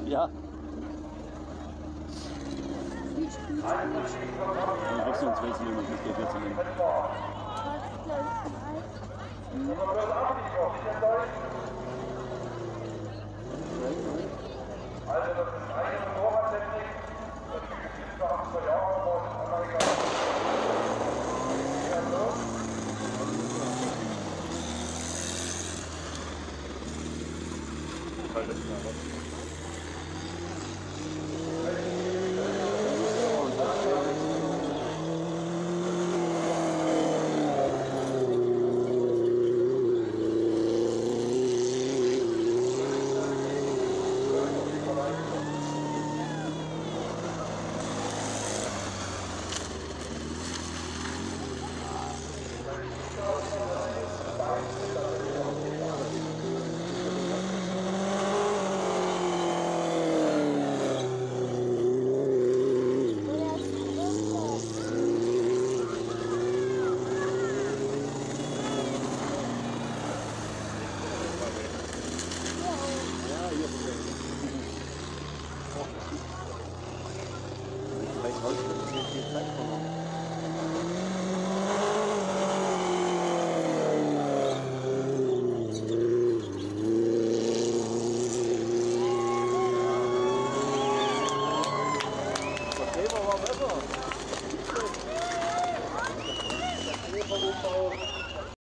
Ja. Dann wechseln wir uns welche nehmen, nicht der 14 nehmen. Also das ist eine Motorradtechnik, das gibt es noch 80er Jahre, wo es Amerika Fall das klar.